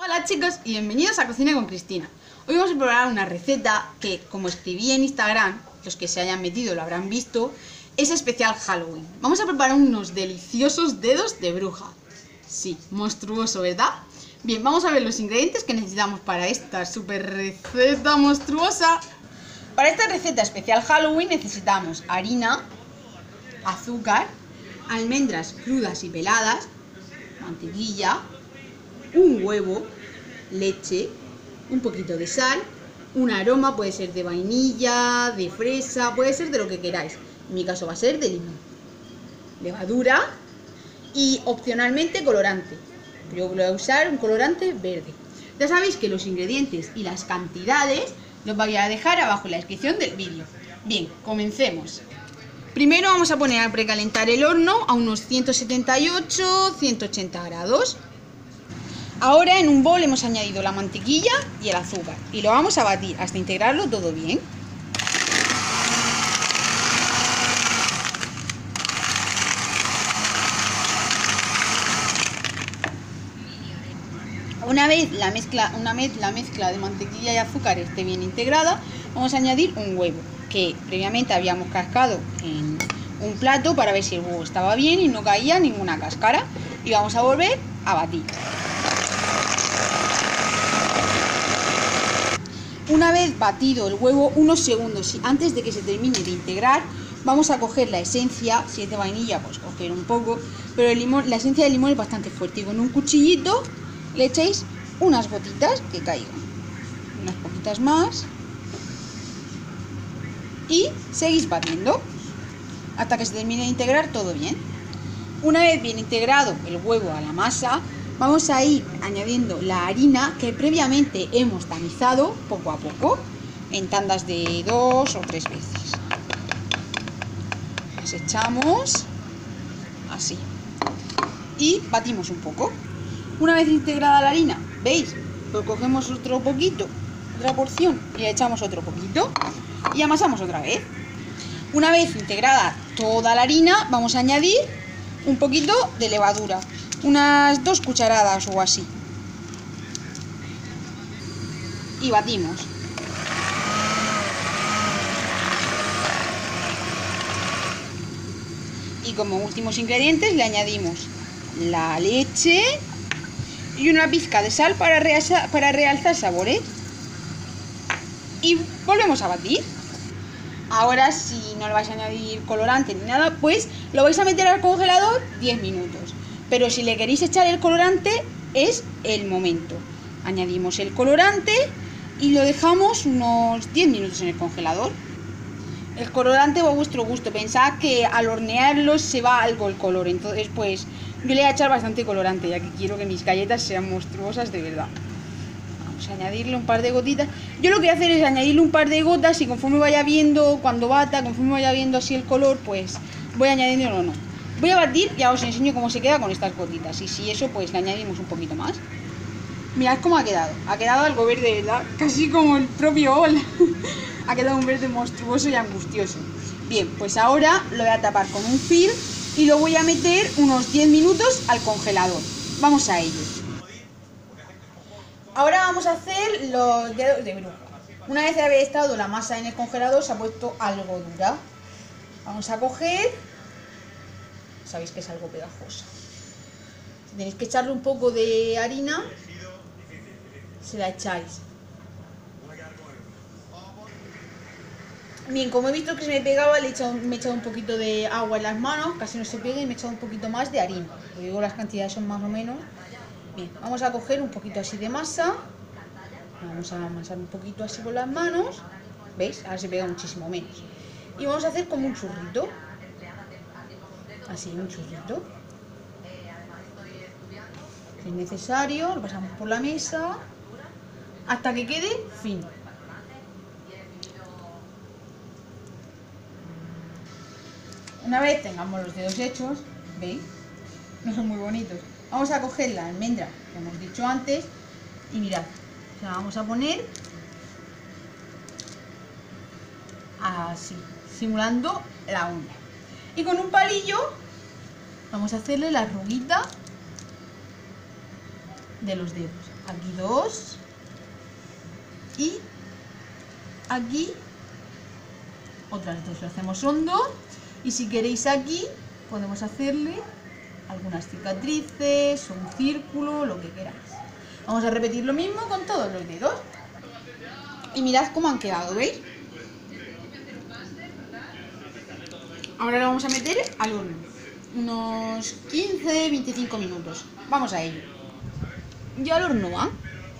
Hola chicos y bienvenidos a Cocina con Cristina. Hoy vamos a preparar una receta que, como escribí en Instagram, los que se hayan metido lo habrán visto, es especial Halloween. Vamos a preparar unos deliciosos dedos de bruja. Sí, monstruoso, ¿verdad? Bien, vamos a ver los ingredientes que necesitamos para esta super receta monstruosa. Para esta receta especial Halloween necesitamos harina, azúcar, almendras crudas y peladas, mantequilla, un huevo, leche, un poquito de sal, un aroma, puede ser de vainilla, de fresa, puede ser de lo que queráis. En mi caso va a ser de limón, levadura y opcionalmente colorante. Yo voy a usar un colorante verde. Ya sabéis que los ingredientes y las cantidades los voy a dejar abajo en la descripción del vídeo. Bien, comencemos. Primero vamos a poner a precalentar el horno a unos 178-180 grados. Ahora en un bol hemos añadido la mantequilla y el azúcar y lo vamos a batir hasta integrarlo todo bien. Una vez la mezcla de mantequilla y azúcar esté bien integrada, vamos a añadir un huevo que previamente habíamos cascado en un plato para ver si el huevo estaba bien y no caía ninguna cáscara, y vamos a volver a batir. Una vez batido el huevo, unos segundos antes de que se termine de integrar, vamos a coger la esencia. Si es de vainilla, pues coger un poco, pero el limón, la esencia de limón es bastante fuerte, y con un cuchillito le echáis unas gotitas que caigan, unas poquitas más, y seguís batiendo hasta que se termine de integrar todo bien. Una vez bien integrado el huevo a la masa, vamos a ir añadiendo la harina que previamente hemos tamizado poco a poco, en tandas de 2 o 3 veces. Las echamos así y batimos un poco. Una vez integrada la harina, ¿veis? Pues cogemos otro poquito, otra porción, y le echamos otro poquito y amasamos otra vez. Una vez integrada toda la harina, vamos a añadir un poquito de levadura, unas 2 cucharadas o así, y batimos. Y como últimos ingredientes le añadimos la leche y una pizca de sal para realzar sabores, y volvemos a batir. Ahora, si no le vais a añadir colorante ni nada, pues lo vais a meter al congelador 10 minutos. Pero si le queréis echar el colorante, es el momento. Añadimos el colorante y lo dejamos unos 10 minutos en el congelador. El colorante va a vuestro gusto. Pensad que al hornearlo se va algo el color. Entonces, pues yo le voy a echar bastante colorante, ya que quiero que mis galletas sean monstruosas de verdad. Vamos a añadirle un par de gotitas. Yo lo que voy a hacer es añadirle un par de gotas, y conforme vaya viendo, cuando bata, conforme vaya viendo así el color, pues voy añadiendo o no. Voy a batir y ahora os enseño cómo se queda con estas gotitas, y si eso, pues le añadimos un poquito más. Mirad cómo ha quedado. Ha quedado algo verde, ¿verdad? Casi como el propio Hola. Ha quedado un verde monstruoso y angustioso. Bien, pues ahora lo voy a tapar con un film y lo voy a meter unos 10 minutos al congelador. Vamos a ello. Ahora vamos a hacer los dedos de bruja. Una vez había estado la masa en el congelador, se ha puesto algo dura. Vamos a coger... Sabéis que es algo pegajosa. Si tenéis que echarle un poco de harina, se la echáis. Bien, como he visto que se me pegaba, me he echado un poquito de agua en las manos, casi no se pega, y me he echado un poquito más de harina. Os digo, las cantidades son más o menos. Bien, vamos a coger un poquito así de masa, vamos a amasar un poquito así con las manos, ¿veis? Ahora se pega muchísimo menos. Y vamos a hacer como un churrito, así, un churrito. Si es necesario, lo pasamos por la mesa hasta que quede fino. Una vez tengamos los dedos hechos, ¿veis? No son muy bonitos. Vamos a coger la almendra que hemos dicho antes y mirad, se la vamos a poner así, simulando la uña. Y con un palillo vamos a hacerle la arruguita de los dedos. Aquí 2. Y aquí otras 2. Lo hacemos hondo. Y si queréis aquí, podemos hacerle algunas cicatrices o un círculo, lo que queráis. Vamos a repetir lo mismo con todos los dedos. Y mirad cómo han quedado, ¿veis? Ahora lo vamos a meter al horno. Unos 15-25 minutos. Vamos a ello. Ya al horno va.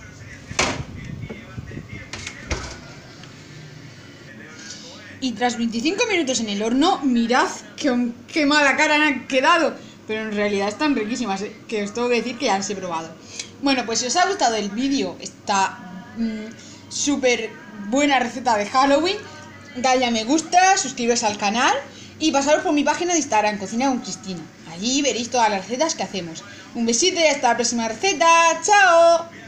Y tras 25 minutos en el horno, mirad qué mala cara han quedado. Pero en realidad están riquísimas, que os tengo que decir que ya las he probado. Bueno, pues si os ha gustado el vídeo, esta súper buena receta de Halloween, dadle a me gusta, suscribiros al canal y pasaros por mi página de Instagram, Cocina con Cristina. Allí veréis todas las recetas que hacemos. Un besito y hasta la próxima receta. ¡Chao!